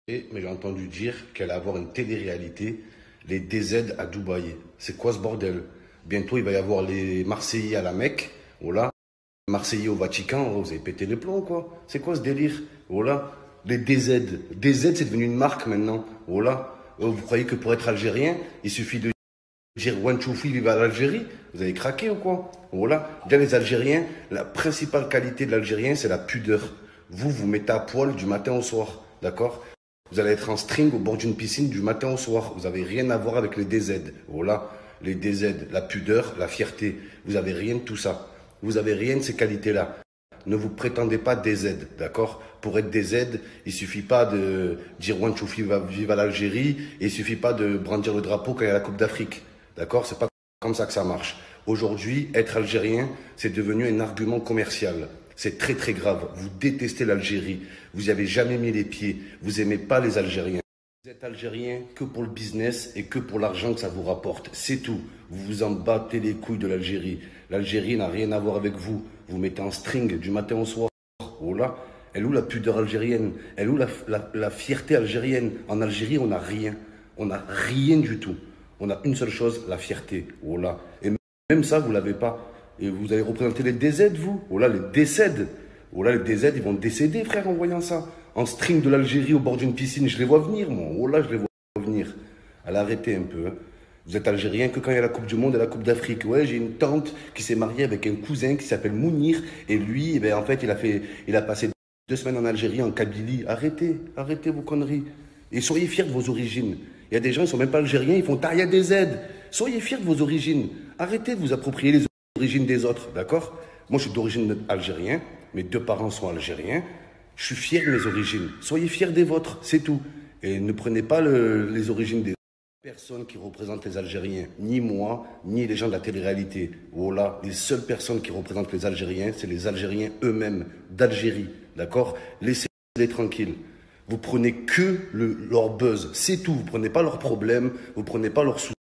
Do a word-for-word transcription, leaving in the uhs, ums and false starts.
Mais j'ai entendu dire qu'elle allait avoir une télé-réalité, les D Z à Dubaï. C'est quoi ce bordel? Bientôt, il va y avoir les Marseillais à la Mecque. Voilà. Les Marseillais au Vatican. Oh, vous avez pété les plombs, quoi. C'est quoi ce délire? Voilà. Les D Z. D Z, c'est devenu une marque maintenant. Voilà. Oh, vous croyez que pour être algérien, il suffit de dire Wanchoufi, il va à l'Algérie? Vous avez craqué ou quoi? Voilà. Déjà, les Algériens, la principale qualité de l'Algérien, c'est la pudeur. Vous, vous mettez à poil du matin au soir. D'accord? Vous allez être en string au bord d'une piscine du matin au soir. Vous n'avez rien à voir avec les D Z. Voilà, les D Z, la pudeur, la fierté. Vous n'avez rien de tout ça. Vous n'avez rien de ces qualités-là. Ne vous prétendez pas D Z, d'accord? Pour être D Z, il suffit pas de dire Wanchoufi va vivre à l'Algérie et il suffit pas de brandir le drapeau quand il y a la Coupe d'Afrique. D'accord? C'est pas comme ça que ça marche. Aujourd'hui, être algérien, c'est devenu un argument commercial. C'est très très grave. Vous détestez l'Algérie. Vous n'y avez jamais mis les pieds. Vous n'aimez pas les Algériens. Vous êtes algérien que pour le business et que pour l'argent que ça vous rapporte. C'est tout. Vous vous en battez les couilles de l'Algérie. L'Algérie n'a rien à voir avec vous. Vous mettez en string du matin au soir. Oh là, elle est où la pudeur algérienne? Elle est où la, la, la fierté algérienne? En Algérie, on n'a rien. On n'a rien du tout. On a une seule chose, la fierté. Oh là. Et même ça, vous ne l'avez pas. Et vous allez représenter les D Z, vous? Oh là, les décèdes. Oh là, les D Z, ils vont décéder, frère, en voyant ça. En string de l'Algérie au bord d'une piscine, je les vois venir, moi. Oh là, je les vois venir. Allez, arrêtez un peu. Hein. Vous êtes algérien que quand il y a la Coupe du Monde et la Coupe d'Afrique. Ouais, j'ai une tante qui s'est mariée avec un cousin qui s'appelle Mounir. Et lui, eh ben, en fait, il a, fait, il a passé deux semaines en Algérie, en Kabylie. Arrêtez, arrêtez vos conneries. Et soyez fiers de vos origines. Il y a des gens, ils ne sont même pas algériens, ils font taille à des Z. Soyez fiers de vos origines. Arrêtez de vous approprier les origines des autres, d'accord? Moi, je suis d'origine algérienne, mes deux parents sont algériens. Je suis fier de mes origines. Soyez fiers des vôtres, c'est tout. Et ne prenez pas le, les origines des personnes qui représentent les Algériens, ni moi, ni les gens de la télé-réalité. Voilà, les seules personnes qui représentent les Algériens, c'est les Algériens eux-mêmes, d'Algérie, d'accord? Laissez-les tranquilles. Vous prenez que le, leur buzz, c'est tout. Vous prenez pas leurs problèmes, vous prenez pas leurs soucis.